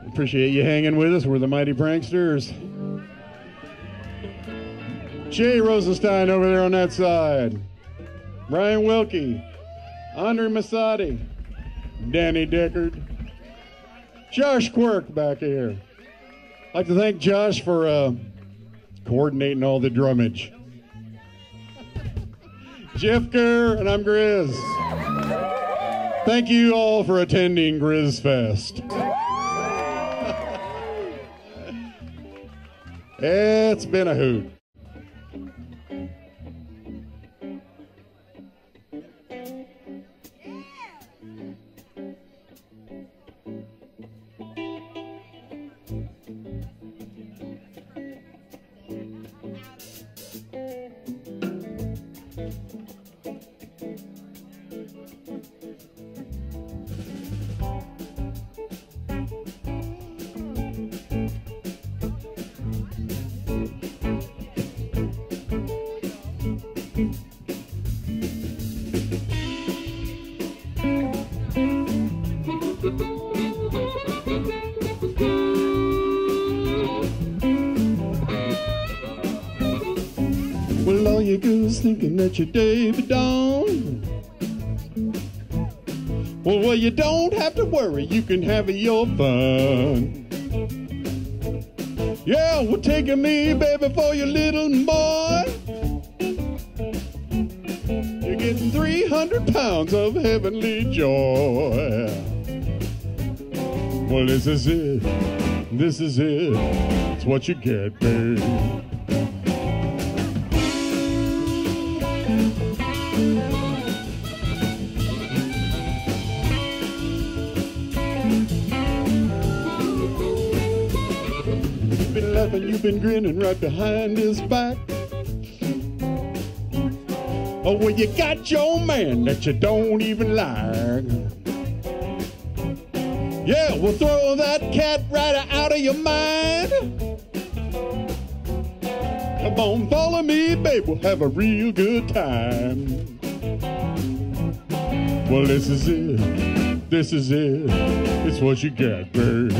Appreciate you hanging with us. We're the Mighty Pranksters. Jay Rosenstein over there on that side. Brian Wilkie. Andre Masadi. Danny Deckard. Josh Quirk back here. I'd like to thank Josh for coordinating all the drummage. Jeff Kerr, and I'm Grizz. Thank you all for attending Grizz Fest. It's been a hoot. Well, all you girls thinking that your day be done. Well, you don't have to worry, you can have your fun. Yeah, well, taking me, baby, for your little boy. You're getting 300 pounds of heavenly joy. Well, this is it, it's what you get, babe. You've been grinning right behind his back. Oh, well, you got your man that you don't even like. Yeah, we'll throw that cat right out of your mind. Come on, follow me, babe, we'll have a real good time. Well, this is it, it's what you get, babe.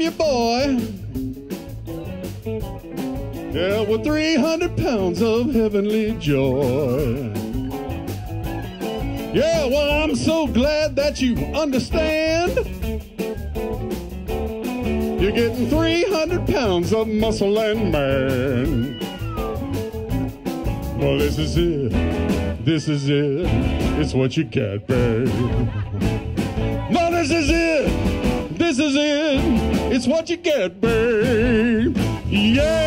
your boy. Yeah, with 300 pounds of heavenly joy. Yeah, well, I'm so glad that you understand. You're getting 300 pounds of muscle and man. Well, this is it. This is it. It's what you get, babe. No, this is it. This is it. It's what you get, babe. Yeah.